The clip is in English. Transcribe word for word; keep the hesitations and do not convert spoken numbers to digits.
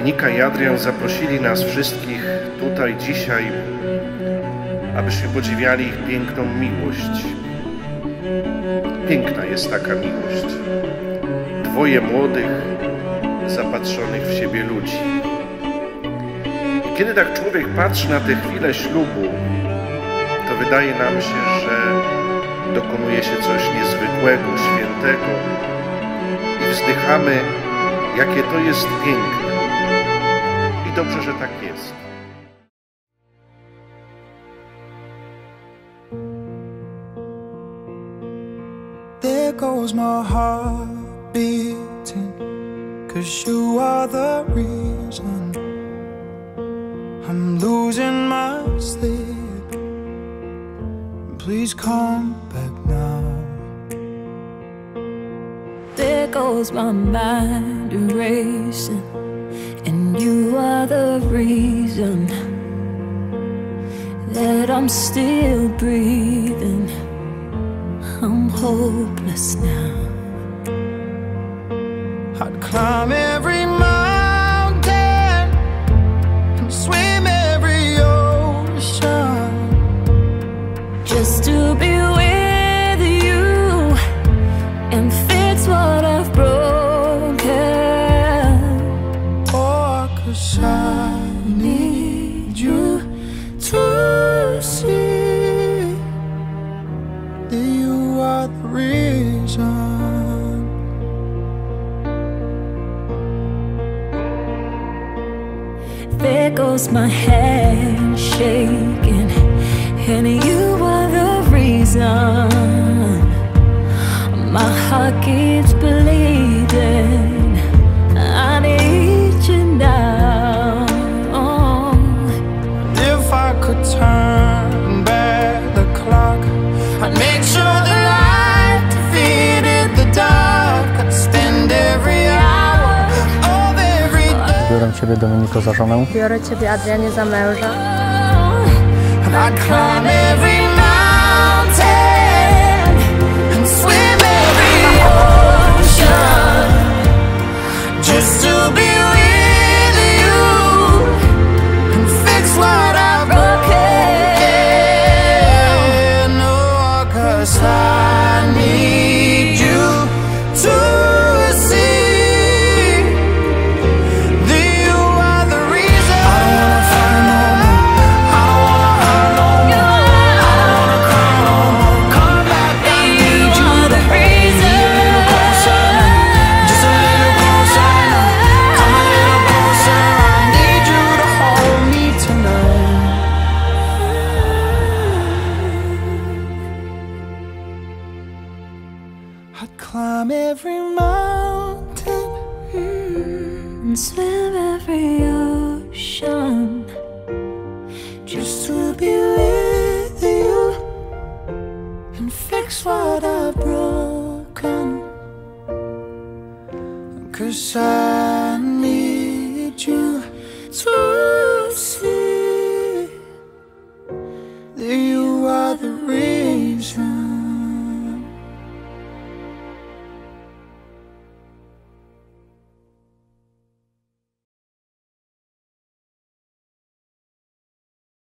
Dominika i Adrian zaprosili nas wszystkich tutaj dzisiaj, abyśmy podziwiali ich piękną miłość. Piękna jest taka miłość. Dwoje młodych, zapatrzonych w siebie ludzi. I kiedy tak człowiek patrzy na tę chwilę ślubu, to wydaje nam się, że dokonuje się coś niezwykłego, świętego i wzdychamy, jakie to jest piękne. I dobrze, że tak jest. There goes my heart beating, 'cause you are the reason I'm losing my sleep. Please come back now. There goes my mind erasing, and you are the reason that I'm still breathing. I'm hopeless now. I'd climb every mountain and swim every ocean just to be with you and fix what I've broken. Oh, 'cause I need you to see that you are the reason. There goes my hand shaking, and you are the reason my heart keeps bleeding. I need you now. If I could turn back the clock, I'd make sure the light defeated the dark. I'd spend every hour of every day. Biorę Ciebie, Dominiko, za żonę. Biorę Ciebie, Adrianie, za męża. And I'd climb every mountain and swim every ocean just to be with you and fix what I've broken. Oh, 'cause I need you to see that you are the reason. I don't wanna fight no more. I don't wanna hurt no more. I don't wanna cry no more. Come back, I need you to be a little closer, just a little closer now. Come a little closer. I need you to hold me tonight. I'd climb every mountain And swim every ocean just to be with you and fix what I've broken. 'Cause I need you to see that you are the reason.